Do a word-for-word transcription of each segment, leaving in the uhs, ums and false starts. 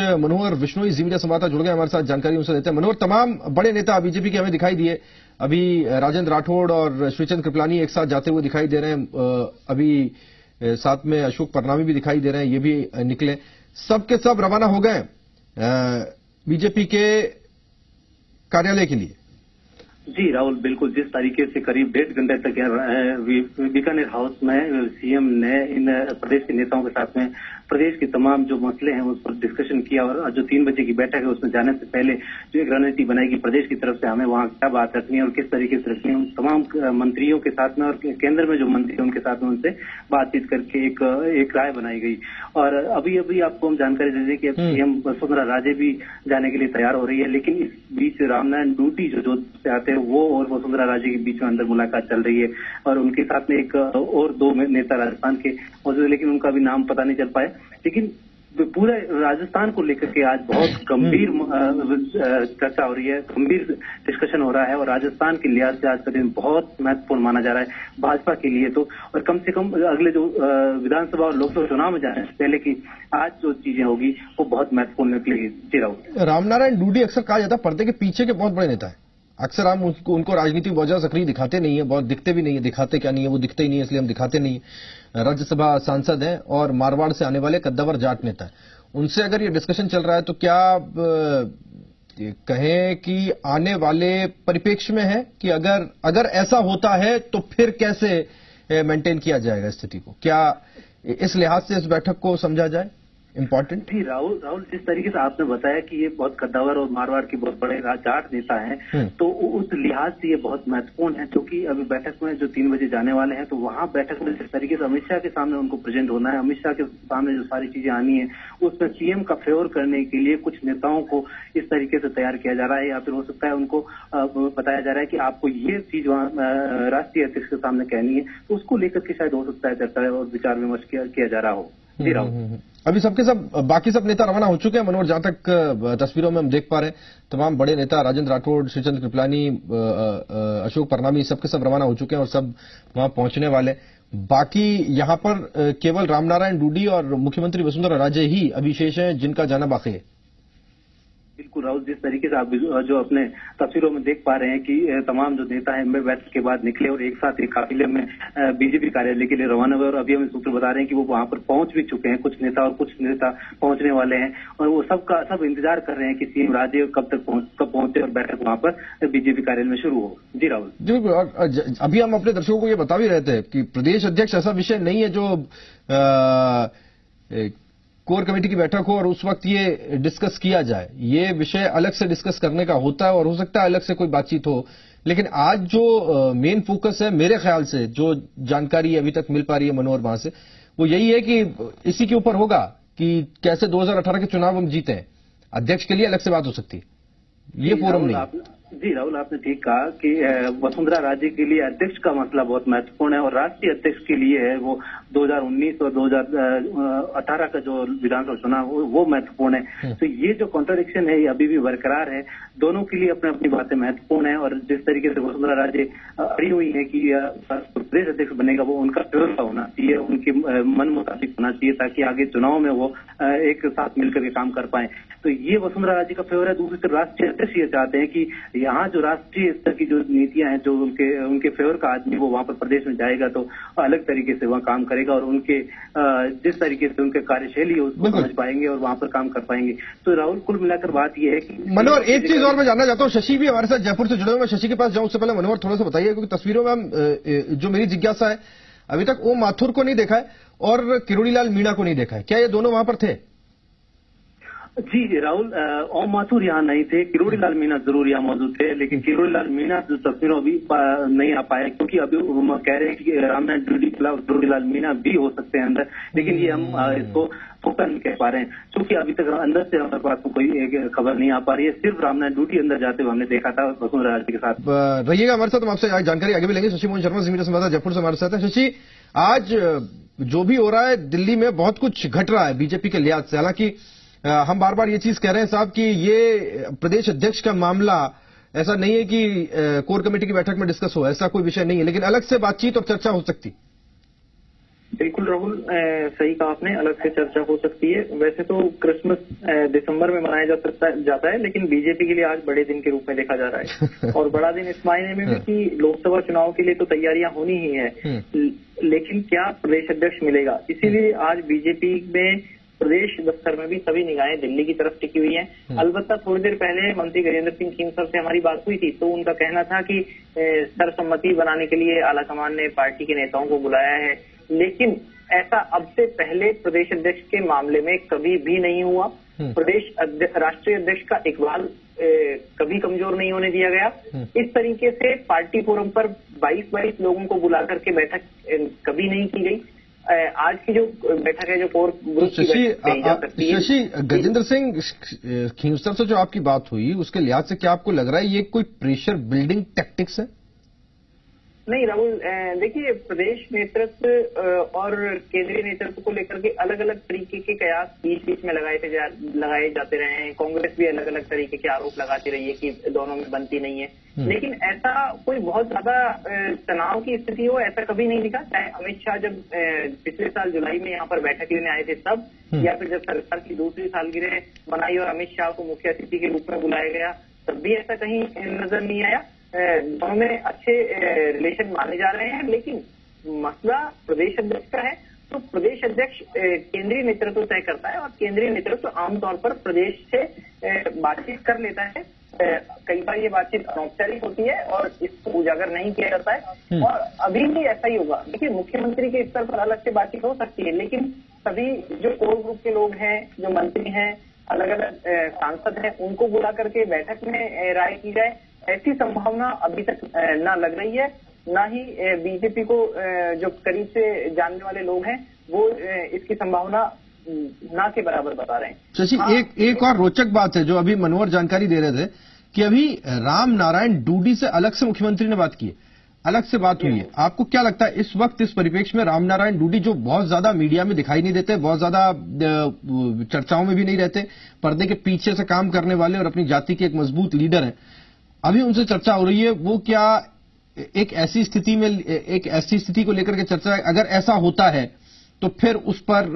मनोहर विश्नोई जी media संवाददाता जुड़ गए हमारे साथ, जानकारी उनसे देते हैं। मनोहर, तमाम बड़े नेता बीजेपी के हमें दिखाई दिए, अभी राजेंद्र राठौड़ और श्रीचंद कृपलानी एक साथ जाते हुए दिखाई दे रहे हैं, अभी साथ में अशोक परनामी भी दिखाई दे रहे हैं, ये भी निकले, सब के सब रवाना हो गए बीजेपी के कार्यालय के लिए। जी राहुल, बिल्कुल जिस तरीके से करीब डेढ़ घंटे तक बीकानेर हाउस में सीएम ने इन प्रदेश के नेताओं के साथ में प्रदेश के तमाम जो मसले हैं उस पर डिस्कशन किया, और जो तीन बजे की बैठक है उसमें जाने से पहले जो एक रणनीति बनाएगी प्रदेश की तरफ से हमें वहां क्या बात रखनी है और किस तरीके से रखनी है, तमाम मंत्रियों के साथ में और केंद्र में जो मंत्री हैं उनके साथ में उनसे बातचीत करके एक एक राय बनाई गई। और अभी अभी आपको हम जानकारी दे दें कि सीएम वसुंधरा राजे भी जाने के लिए तैयार हो रही है, लेकिन इस बीच रामनारायण डूडी जो जोधपुर से आते हैं वो और वसुंधरा राजे के बीच में अंदर मुलाकात चल रही है, और उनके साथ में एक और दो नेता राजस्थान के मौजूद है, लेकिन उनका भी नाम पता नहीं चल पाया। लेकिन पूरे राजस्थान को लेकर के आज बहुत गंभीर चर्चा हो रही है, गंभीर डिस्कशन हो रहा है, और राजस्थान के लिहाज से आज का दिन बहुत महत्वपूर्ण माना जा रहा है भाजपा के लिए तो, और कम से कम अगले जो विधानसभा और लोकसभा चुनाव में जाने से पहले की आज जो चीजें होगी वो बहुत महत्वपूर्ण निकलेगी। जी राहुल, रामनारायण डूडी अक्सर कहा जाता है पर्दे के पीछे के बहुत बड़े नेता है, अक्सर हम उनको, उनको राजनीति बहुत ज्यादा सक्रिय दिखाते नहीं है, बहुत दिखते भी नहीं है, दिखाते क्या नहीं है, वो दिखते ही नहीं है इसलिए हम दिखाते नहीं है। राज्यसभा सांसद हैं और मारवाड़ से आने वाले कद्दावर जाट नेता है, उनसे अगर ये डिस्कशन चल रहा है तो क्या कहें कि आने वाले परिप्रेक्ष्य में है कि अगर अगर ऐसा होता है तो फिर कैसे मेंटेन किया जाएगा स्थिति को, क्या इस लिहाज से इस बैठक को समझा जाए इम्पोर्टेंट? जी राहुल, राहुल जिस तरीके से आपने बताया कि ये बहुत कद्दावर और मारवाड़ के बहुत बड़े जाट नेता हैं, तो उस लिहाज से ये बहुत महत्वपूर्ण है, क्योंकि अभी बैठक में जो तीन बजे जाने वाले हैं तो वहां बैठक में जिस तरीके से अमित शाह के सामने उनको प्रेजेंट होना है, अमित शाह के सामने जो सारी चीजें आनी है उसमें सीएम का फेवर करने के लिए कुछ नेताओं को इस तरीके से तैयार किया जा रहा है, या फिर हो सकता है उनको बताया जा रहा है कि आपको ये चीज वहां राष्ट्रीय अध्यक्ष के सामने कहनी है, तो उसको लेकर के शायद हो सकता है चर्चा और विचार विमर्श किया जा रहा हो। जी राहुल, अभी सबके सब बाकी सब नेता रवाना हो चुके हैं मनोहर, जहां तक तस्वीरों में हम देख पा रहे हैं तमाम बड़े नेता राजेंद्र राठौड़, श्रीचंद कृपलानी, अशोक परनामी सबके सब रवाना हो चुके हैं और सब वहां पहुंचने वाले। बाकी यहां पर केवल रामनारायण डूडी और मुख्यमंत्री वसुंधरा राजे ही अभी शेष हैं जिनका जाना बाकी है। बिल्कुल राहुल, जिस तरीके से आप जो अपने तस्वीरों में देख पा रहे हैं कि तमाम जो नेता हैं बैठक के बाद निकले और एक साथ एक काफिले में बीजेपी कार्यालय के लिए रवाना हुए, और अभी हमें सूत्र बता रहे हैं कि वो वहां पर पहुंच भी चुके हैं, कुछ नेता और कुछ नेता पहुंचने वाले हैं, और वो सबका सब इंतजार कर रहे हैं कि सीएम राजे कब तक पहुंच कब पहुंचे और बैठक वहां पर बीजेपी कार्यालय में शुरू हो। जी राहुल, जी अभी हम अपने दर्शकों को ये बता भी रहे थे कि प्रदेश अध्यक्ष ऐसा विषय नहीं है जो आ, कोर कमेटी की बैठक हो और उस वक्त ये डिस्कस किया जाए, ये विषय अलग से डिस्कस करने का होता है और हो सकता है अलग से कोई बातचीत हो, लेकिन आज जो मेन फोकस है मेरे ख्याल से जो जानकारी अभी तक मिल पा रही है मनोहर वहां से, वो यही है कि इसी के ऊपर होगा कि कैसे दो हज़ार अठारह के चुनाव हम जीते हैं। अध्यक्ष के लिए अलग से बात हो सकती है, ये फोरम नहीं। जी राहुल, आपने ठीक कहा कि वसुंधरा राजे के लिए अध्यक्ष का मसला बहुत महत्वपूर्ण है, और राष्ट्रीय अध्यक्ष के लिए है वो दो हज़ार उन्नीस और दो हज़ार अठारह का जो विधानसभा चुनाव वो महत्वपूर्ण है। तो ये जो कॉन्ट्राडिक्शन है ये अभी भी बरकरार है, दोनों के लिए अपनी अपनी बातें महत्वपूर्ण है, और जिस तरीके से वसुंधरा राजे अड़ी हुई है कि प्रदेश अध्यक्ष बनेगा वो उनका फेवर होना चाहिए, उनके मन मुताबिक होना चाहिए, ताकि आगे चुनाव में वो एक साथ मिलकर के काम कर पाए। तो ये वसुंधरा राजे का फेवर है। दूसरी तरफ राष्ट्रीय अध्यक्ष ये चाहते हैं कि यहाँ जो राष्ट्रीय स्तर की जो नीतियां हैं, जो उनके उनके फेवर का आदमी वो वहां पर प्रदेश में जाएगा तो अलग तरीके से वहां काम करेगा, और उनके जिस तरीके से उनके कार्यशैली है उसको समझ पाएंगे और वहां पर काम कर पाएंगे। तो राहुल, कुल मिलाकर बात यह है कि मनोहर एक चीज और मैं जानना चाहता हूँ, शशि भी हमारे साथ जयपुर से जुड़े हुए, मैं शशि के पास जाऊं उससे पहले मनोहर थोड़ा सा बताइए, क्योंकि तस्वीरों में हम जो मेरी जिज्ञासा है अभी तक ओम माथुर को नहीं देखा है और किरोड़ी लाल मीणा को नहीं देखा है, क्या ये दोनों वहां पर थे? जी राहुल, ओम माथुर यहाँ नहीं थे, किरोड़ी लाल मीणा जरूर यहाँ मौजूद थे, लेकिन किरोड़ी लाल मीणा जो तस्वीरों अभी नहीं आ पाए, क्योंकि अभी हम कह रहे हैं कि रामनारायण डूडी के खिलाफ किरोड़ी लाल मीणा भी हो सकते हैं अंदर, लेकिन ये हम इसको फोकस नहीं कह पा रहे हैं, क्योंकि अभी तक अंदर से हमारे पास कोई खबर नहीं आ पा रही है। सिर्फ रामनारायण डूडी अंदर जाते हुए हमने देखा था वसुंधरा राजे के साथ। रहिएगा हमारे साथ, हम आपसे जानकारी आगे भी लेंगे। शशि मोहन शर्मा, मीडिया संवाददाता जयपुर से हमारे साथ है। शशि, आज जो भी हो रहा है दिल्ली में बहुत कुछ घट रहा है बीजेपी के लिहाज से, हालांकि हम बार बार ये चीज कह रहे हैं साहब कि ये प्रदेश अध्यक्ष का मामला ऐसा नहीं है कि कोर कमेटी की बैठक में डिस्कस हो, ऐसा कोई विषय नहीं है, लेकिन अलग से बातचीत और चर्चा हो सकती। बिल्कुल राहुल, सही कहा आपने, अलग से चर्चा हो सकती है। वैसे तो क्रिसमस दिसंबर में मनाया जा सकता जाता है, लेकिन बीजेपी के लिए आज बड़े दिन के रूप में देखा जा रहा है। और बड़ा दिन इस मायने में भी कि लोकसभा चुनाव के लिए तो तैयारियां होनी ही है, लेकिन क्या प्रदेश अध्यक्ष मिलेगा, इसीलिए आज बीजेपी में प्रदेश दफ्तर में भी सभी निगाहें दिल्ली की तरफ टिकी हुई हैं। अलबत्ता थोड़ी देर पहले मंत्री गजेंद्र सिंह खींवसर से हमारी बात हुई थी, तो उनका कहना था कि सर्वसम्मति बनाने के लिए आलाकमान ने पार्टी के नेताओं को बुलाया है, लेकिन ऐसा अब से पहले प्रदेश अध्यक्ष के मामले में कभी भी नहीं हुआ। प्रदेश राष्ट्रीय अध्यक्ष का इकबाल कभी कमजोर नहीं होने दिया गया। इस तरीके से पार्टी फोरम पर बाईस बाईस लोगों को बुला करके बैठक कभी नहीं की गई। आज की जो बैठक है, जो कोर ग्रुप की बैठक जा सकती है। शशि, गजेंद्र सिंह खींवसर से जो आपकी बात हुई, उसके लिहाज से क्या आपको लग रहा है ये कोई प्रेशर बिल्डिंग टैक्टिक्स है? नहीं राहुल, देखिए, प्रदेश नेतृत्व और केंद्रीय नेतृत्व को लेकर के अलग अलग तरीके के कयास बीच बीच में लगाए थे जा, लगाए जाते रहे हैं। कांग्रेस भी अलग अलग तरीके के आरोप लगाती रही है कि दोनों में बनती नहीं है, लेकिन ऐसा कोई बहुत ज्यादा तनाव की स्थिति हो, ऐसा कभी नहीं दिखा। चाहे अमित शाह जब पिछले साल जुलाई में यहाँ पर बैठक लेने आए थे तब, या फिर जब सरकार की दूसरी सालगिरह बनाई और अमित शाह को मुख्य अतिथि के रूप में बुलाया गया, तब भी ऐसा कहीं नजर नहीं आया। दोनों में अच्छे रिलेशन माने जा रहे हैं, लेकिन मसला प्रदेश अध्यक्ष का है, तो प्रदेश अध्यक्ष केंद्रीय नेतृत्व तय करता है और केंद्रीय नेतृत्व आमतौर पर प्रदेश से बातचीत कर लेता है। कई बार ये बातचीत अनौपचारिक होती है और इसको उजागर नहीं किया जाता है, और अभी भी ऐसा ही होगा। देखिए, मुख्यमंत्री के स्तर पर अलग से बातचीत हो सकती है, लेकिन सभी जो कोर ग्रुप के लोग हैं, जो मंत्री हैं, अलग अलग सांसद हैं, उनको बुला करके बैठक में राय की जाए, ऐसी संभावना अभी तक ना लग रही है। ना ही बीजेपी को जो करीब से जानने वाले लोग हैं वो इसकी संभावना ना के बराबर बता रहे हैं। शशि, हाँ, एक एक और रोचक बात है जो अभी मनोहर जानकारी दे रहे थे कि अभी राम नारायण डूडी से अलग से मुख्यमंत्री ने बात की है, अलग से बात हुई है। आपको क्या लगता है इस वक्त इस परिप्रेक्ष्य में राम नारायण डूडी, जो बहुत ज्यादा मीडिया में दिखाई नहीं देते, बहुत ज्यादा चर्चाओं में भी नहीं रहते, पर्दे के पीछे से काम करने वाले और अपनी जाति के एक मजबूत लीडर हैं, अभी उनसे चर्चा हो रही है, वो क्या एक ऐसी स्थिति में एक ऐसी स्थिति को लेकर के चर्चा है, अगर ऐसा होता है तो फिर उस पर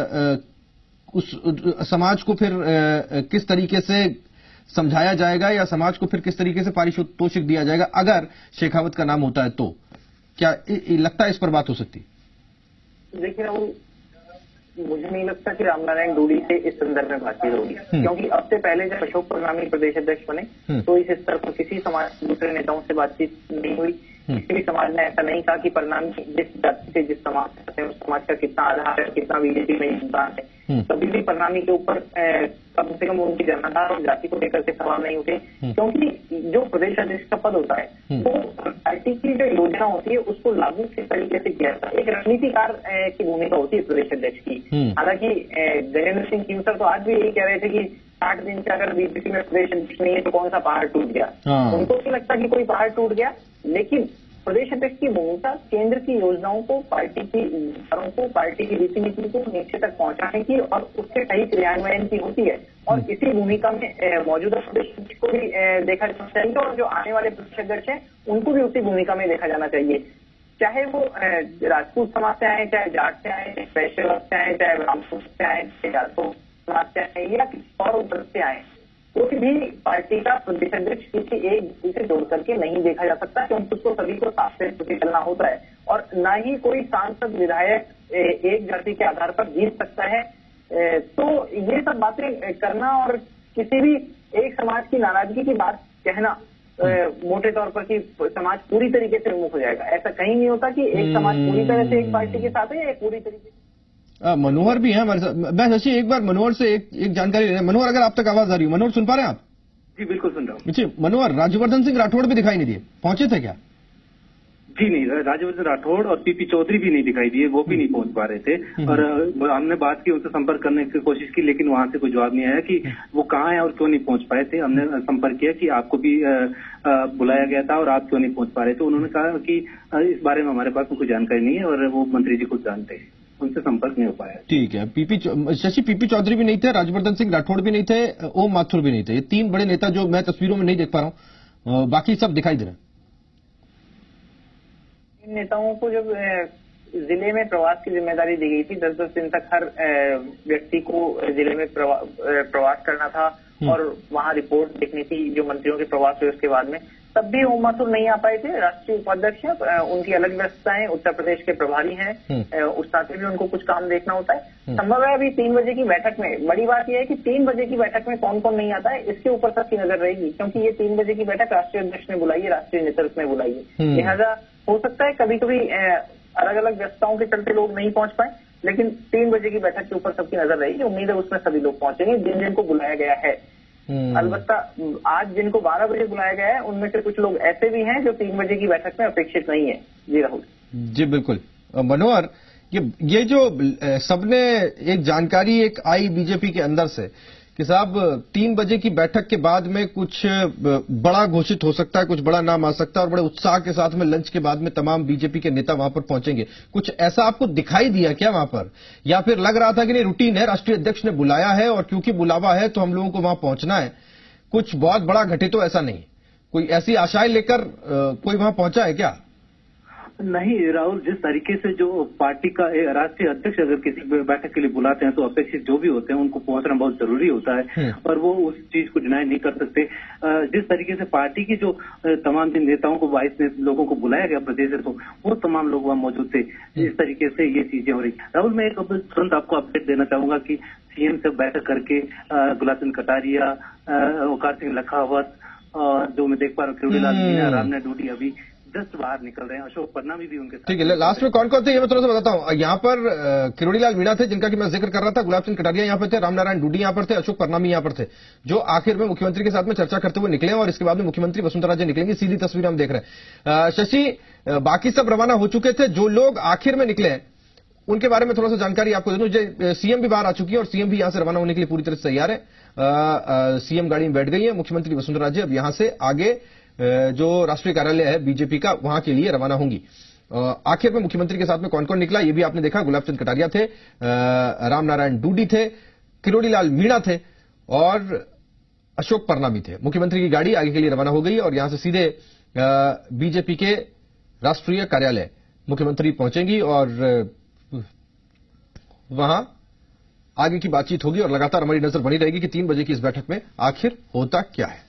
उस समाज को फिर किस तरीके से समझाया जाएगा, या समाज को फिर किस तरीके से पारितोषिक दिया जाएगा अगर शेखावत का नाम होता है, तो क्या लगता है इस पर बात हो सकती? देखिए राहुल, मुझे नहीं लगता कि रामनारायण डूडी से इस संदर्भ में बातचीत होगी, क्योंकि अब से पहले जब अशोक परनामी प्रदेश अध्यक्ष बने तो इस स्तर पर किसी समाज दूसरे नेताओं से बातचीत नहीं हुई। किसी भी समाज ने ऐसा नहीं कहा कि परनामी जिस जाति से जिस समाज से उस समाज का कितना आधार है, कितना बीजेपी में योगदान है। कभी भी परनामी के ऊपर कम से कम उनकी जनाधार और जाति को लेकर के सवाल नहीं उठे, क्योंकि जो प्रदेश अध्यक्ष का पद होता है वो पार्टी की जो योजना होती है उसको लागू किस तरीके से किया जाता है, एक रणनीतिकार की भूमिका होती है प्रदेश अध्यक्ष की। हालांकि गजेंद्र सिंह खींवसर तो आज भी यही कह रहे थे कि आठ दिन से अगर बीजेपी में प्रदेश अध्यक्ष नहीं है तो कौन सा पहाड़ टूट गया। उनको नहीं लगता कि कोई पहाड़ टूट गया, लेकिन प्रदेश अध्यक्ष की भूमिका केंद्र की योजनाओं को, पार्टी की विचारों को, पार्टी की रीति नीति को नीचे तक पहुंचाने की और उसके सही क्रियान्वयन की होती है। और इसी भूमिका में मौजूदा प्रदेश अध्यक्ष को भी देखा जाना चाहिए और जो आने वाले प्रदेश अध्यक्ष हैं उनको भी उसी भूमिका में देखा जाना चाहिए। चाहे वो राजपूत समाज से आए, चाहे जाट से आए, वैश्य से आए, चाहे ब्राह्मण से आए, चाहे जाटों समाज से आए या किसी और उधर से आए, कोई भी पार्टी का प्रदेश अध्यक्ष किसी एक दूसरे से जोड़ करके नहीं देखा जा सकता, क्योंकि उसको सभी को साथ से चलना होता है और न ही कोई सांसद विधायक एक जाति के आधार पर जीत सकता है। तो ये सब बातें करना और किसी भी एक समाज की नाराजगी की बात कहना मोटे तौर पर कि समाज पूरी तरीके से विमुख हो जाएगा, ऐसा कहीं नहीं होता कि एक समाज पूरी तरह से एक पार्टी के साथ है या एक पूरी तरीके से। मनोहर भी है हमारे साथ। मैं शशि एक बार मनोहर से एक, एक जानकारी ले। मनोहर, अगर आप तक आवाज आ रही हो, मनोहर सुन पा रहे हैं आप? जी बिल्कुल सुन रहा हूँ। जी मनोहर, राज्यवर्धन सिंह राठौड़ भी दिखाई नहीं दिए, पहुंचे थे क्या? जी नहीं, राज्यवर्धन राठौड़ और पीपी चौधरी भी नहीं दिखाई दिए, वो भी नहीं पहुंच पा रहे थे। और हमने बात की, उनसे संपर्क करने की कोशिश की, लेकिन वहां से कोई जवाब नहीं आया कि वो कहाँ है और क्यों नहीं पहुंच पाए थे। हमने संपर्क किया कि आपको भी बुलाया गया था और आप क्यों नहीं पहुंच पा रहे थे। उन्होंने कहा कि इस बारे में हमारे पास कोई जानकारी नहीं है और वो मंत्री जी खुद जानते हैं, उनसे संपर्क नहीं हो पाया। ठीक है, पीपी शशि पीपी चौधरी भी नहीं थे, राज्यवर्धन सिंह राठौड़ भी नहीं थे, ओम माथुर भी नहीं थे। ये तीन बड़े नेता जो मैं तस्वीरों में नहीं देख पा रहा हूँ, बाकी सब दिखाई दे रहे हैं। इन नेताओं को जब जिले में प्रवास की जिम्मेदारी दी गई थी। दस दस दिन तक हर व्यक्ति को जिले में प्रवा, प्रवास करना था और वहां रिपोर्ट देखनी थी जो मंत्रियों के प्रवास हुए उसके बाद में। तब भी ओम माथुर नहीं आ पाए थे। राष्ट्रीय उपाध्यक्ष हैं, उनकी अलग व्यस्तताएं, उत्तर प्रदेश के प्रभारी हैं, उस साथ में भी उनको कुछ काम देखना होता है। संभव है अभी तीन बजे की बैठक में, बड़ी बात यह है कि तीन बजे की बैठक में कौन कौन नहीं आता है इसके ऊपर सबकी नजर रहेगी, क्योंकि ये तीन बजे की बैठक राष्ट्रीय अध्यक्ष ने बुलाई है, राष्ट्रीय नेतृत्व ने बुलाई है। लिहाजा हो सकता है कभी कभी अलग अलग व्यस्तताओं के चलते लोग नहीं पहुंच पाए, लेकिन तीन बजे की बैठक के ऊपर सबकी नजर रहेगी। उम्मीद है उसमें सभी लोग पहुंचेंगे जिन जिनको बुलाया गया है। अलबत्ता आज जिनको बारह बजे बुलाया गया है उनमें से कुछ लोग ऐसे भी हैं जो तीन बजे की बैठक में अपेक्षित नहीं है। जी राहुल जी बिल्कुल। मनोहर, ये ये जो सबने एक जानकारी एक आई बीजेपी के अंदर से कि साहब तीन बजे की बैठक के बाद में कुछ बड़ा घोषित हो सकता है, कुछ बड़ा नाम आ सकता है और बड़े उत्साह के साथ में लंच के बाद में तमाम बीजेपी के नेता वहां पर पहुंचेंगे, कुछ ऐसा आपको दिखाई दिया क्या वहां पर, या फिर लग रहा था कि नहीं रूटीन है, राष्ट्रीय अध्यक्ष ने बुलाया है और क्योंकि बुलावा है तो हम लोगों को वहां पहुंचना है, कुछ बहुत बड़ा घटित तो ऐसा नहीं, कोई ऐसी आशाएं लेकर कोई वहां पहुंचा है क्या? नहीं राहुल, जिस तरीके से जो पार्टी का राष्ट्रीय अध्यक्ष अगर किसी बैठक के लिए बुलाते हैं तो अपेक्षित जो भी होते हैं उनको पहुंचना बहुत जरूरी होता है और वो उस चीज को डिनाई नहीं कर सकते। जिस तरीके से पार्टी की जो तमाम जिन नेताओं को बाईस लोगों को बुलाया गया प्रदेश से, तो वो तमाम लोग वहां मौजूद थे। इस तरीके से ये चीजें हो रही। राहुल, मैं एक तुरंत आपको अपडेट देना चाहूंगा कि सीएम से बैठक करके गुलाब चंद कटारिया, वकार सिंह लखावत, जो मैं देख पा रहा हूँ किरोड़ीलाल मीणा, रामनाथ डूडी अभी जस्ट बाहर निकल रहे हैं, अशोक परनामी भी उनके साथ। ठीक है, लास्ट में कौन कौन थे ये मैं थोड़ा सा बताता हूँ। यहाँ पर किरोड़ीलाल मीणा थे जिनका कि मैं जिक्र कर रहा था, गुलाब चंद कटारिया यहाँ पर थे, रामनारायण डूडी यहाँ पर थे, अशोक परनामी यहाँ पर थे, जो आखिर में मुख्यमंत्री के साथ में चर्चा करते हुए निकले और इसके बाद में मुख्यमंत्री वसुंधरा राजे निकलेंगे। सीधी तस्वीर हम देख रहे हैं। शशि, बाकी सब रवाना हो चुके थे, जो लोग आखिर में निकले उनके बारे में थोड़ा सा जानकारी आपको दे दूं। सीएम भी बाहर आ चुकी है और सीएम भी यहां से रवाना होने के लिए पूरी तरह से तैयार है। सीएम गाड़ी में बैठ गई है। मुख्यमंत्री वसुंधरा राजे अब यहां से आगे जो राष्ट्रीय कार्यालय है बीजेपी का वहां के लिए रवाना होंगी। आखिर में मुख्यमंत्री के साथ में कौन कौन निकला ये भी आपने देखा। गुलाब चंद कटारिया थे, रामनारायण डूडी थे, किरोड़ीलाल मीणा थे और अशोक परनामी थे। मुख्यमंत्री की गाड़ी आगे के लिए रवाना हो गई और यहां से सीधे बीजेपी के राष्ट्रीय कार्यालय मुख्यमंत्री पहुंचेंगी और वहां आगे की बातचीत होगी और लगातार हमारी नजर बनी रहेगी कि तीन बजे की इस बैठक में आखिर होता क्या है।